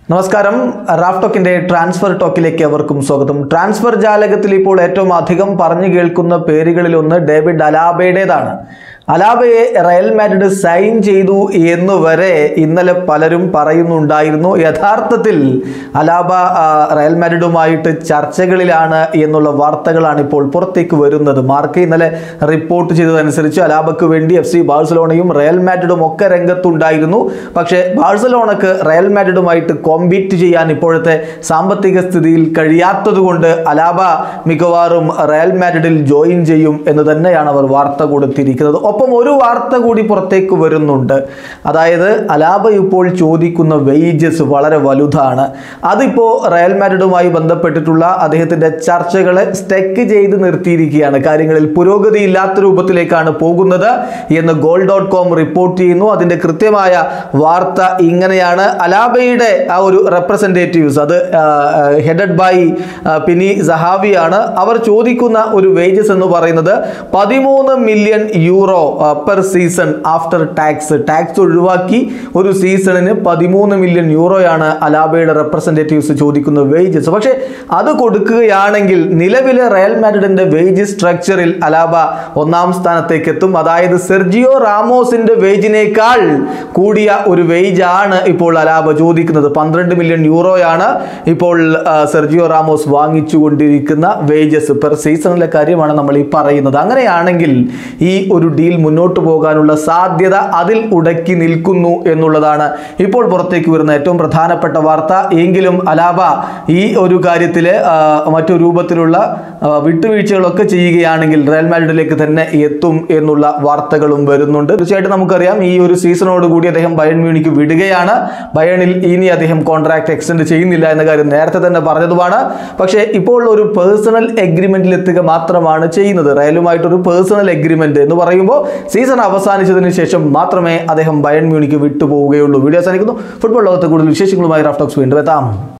നമസ്കാരം Raf ടോക്കിന്റെ transfer ടോക്കിലേക്ക് അവർക്കും സ്വാഗതം. ട്രാൻസ്ഫർ ജാലകത്തിൽ ഇപ്പോൾ ഏറ്റവും അധികം പറഞ്ഞു കേൾക്കുന്ന പേരുകളിൽ ഒന്ന് ഡേവിഡ് അലാബയുടേതാണ്. അലാബയെ റയൽ മാഡ്രിഡ് സൈൻ ചെയ്തു എന്ന് വരെ ഇന്നലെ പലരും പറയുന്നുണ്ടായിരുന്നു. യഥാർത്ഥത്തിൽ അലാബ റയൽ മാഡ്രിഡുമായിട്ട് ചർച്ചകളിലാണ് എന്നുള്ള വാർത്തകളാണ് ഇപ്പോൾ പുറത്തേക്ക് വരുന്നത്. മാർക്ക് ഇന്നലെ റിപ്പോർട്ട് ചെയ്തതനുസരിച്ച് അലാബയ്ക്ക് വേണ്ടി FC ബാഴ്സലോണയും റയൽ മാഡ്രിഡും ഒക്കെ രംഗത്തുണ്ടായിരുന്നു. പക്ഷേ ബാഴ്സലോണക്ക് റയൽ മാഡ്രിഡുമായിട്ട് കോമ്പീറ്റ് ചെയ്യാൻ ഇപ്പോഴത്തെ സാമ്പത്തിക സ്ഥിതിയിൽ കഴിയാത്തതുകൊണ്ട് അലാബ മിക്കവാറും റയൽ മാഡ്രിഡിൽ ജോയിൻ ചെയ്യും എന്ന് തന്നെയാണ് അവർ വാർത്ത കൊടുത്തിരിക്കുന്നത്. ഒപ്പം ഒരു വാർത്ത കൂടി പുറത്തേക്ക് വരുന്നുണ്ട്. അതായത് അലാബ ഇപ്പോൾ ചോദിക്കുന്ന വേജസ് വളരെ വലുതാണ്. അതിപ്പോൾ റയൽ മാഡ്രിഡുമായി ബന്ധപ്പെട്ടിട്ടുള്ള അദ്ദേഹത്തിൻ്റെ ചർച്ചകളെ സ്റ്റെക്ക് ചെയ്ത് നിർത്തിയിരിക്കുകയാണ്. കാര്യങ്ങളിൽ പുരോഗതി ഇല്ലാത്ത രൂപത്തിലേക്കാണ് പോകുന്നത് എന്ന് goal.com റിപ്പോർട്ട് ചെയ്യുന്നു. അതിൻ്റെ കൃത്യമായ വാർത്ത ഇങ്ങനെയാണ്. അലാബയുടെ ആ ഒരു റെപ്രസെൻറ്റേറ്റീവ്സ്, അത് ഹെഡഡ് ബൈ പിനി സഹാവിയാണ്, അവർ ചോദിക്കുന്ന ഒരു വേജസ് എന്ന് പറയുന്നത് 13 million euro per season after tax ഒഴിവാക്കി ഒരു സീസണിന് 13 മില്യൺ യൂറോയാണ് അലാബയുടെ റെപ്രസെൻറ്റേറ്റീവ്സ് ചോദിക്കുന്ന വേജസ്. പക്ഷേ അത് കൊടുക്കുകയാണെങ്കിൽ നിലവിലെ റയൽ മാഡ്രിഡിന്റെ വേജ് സ്ട്രക്ചറിൽ അലാബ ഒന്നാം സ്ഥാനത്തേക്ക് എത്തും. അതായത് സെർജിയോ റാമോസിന്റെ വേജിനേക്കാൾ കൂടിയ ഒരു വേജ് ആണ് ഇപ്പോൾ അലാബ ചോദിക്കുന്നത്. 12 മില്യൺ യൂറോയാണ് ഇപ്പോൾ സെർജിയോ റാമോസ് വാങ്ങിച്ചുകൊണ്ടിരിക്കുന്ന വേജസ്. പെർ സീസണിലെ കാര്യമാണ് നമ്മൾ ഈ പറയുന്നത്. അങ്ങനെയാണെങ്കിൽ ഈ ഒരു ഡീൽ മുന്നോട്ട് പോകാനുള്ള സാധ്യത അതിൽ ഉടക്കി നിൽക്കുന്നു എന്നുള്ളതാണ് ഇപ്പോൾ പുറത്തേക്ക് വരുന്ന ഏറ്റവും പ്രധാനപ്പെട്ട വാർത്ത. എങ്കിലും അലാബ ഈ ഒരു കാര്യത്തിൽ മറ്റു രൂപത്തിലുള്ള വിട്ടുവീഴ്ചകളൊക്കെ ചെയ്യുകയാണെങ്കിൽ റയൽ മാഡ്രിഡിലേക്ക് തന്നെ എത്തും എന്നുള്ള വാർത്തകളും വരുന്നുണ്ട്. തീർച്ചയായിട്ടും നമുക്കറിയാം ഈ ഒരു സീസണോട് കൂടി അദ്ദേഹം ബയൺ മ്യൂണിക്ക് വിടുകയാണ്. ബയണിൽ ഇനി അദ്ദേഹം കോൺട്രാക്ട് എക്സ്റ്റെൻഡ് ചെയ്യുന്നില്ല എന്ന കാര്യം നേരത്തെ തന്നെ പറഞ്ഞതുമാണ്. പക്ഷേ ഇപ്പോൾ ഒരു പേഴ്സണൽ എഗ്രിമെന്റിൽ എത്തുക മാത്രമാണ് ചെയ്യുന്നത്. റയലുമായിട്ടൊരു പേഴ്സണൽ എഗ്രിമെന്റ് എന്ന് പറയുമ്പോൾ സീസൺ അവസാനിച്ചതിന് ശേഷം മാത്രമേ അദ്ദേഹം ബയൺ മ്യൂണിക്ക് വിട്ടുപോവുകയുള്ളൂ. വീഡിയോ അവസാനിക്കുന്നു. ഫുട്ബോൾ ലോകത്തെ കൂടുതൽ വിശേഷങ്ങളുമായി റാഫ് ടോക്സ് വീണ്ടും എത്താം.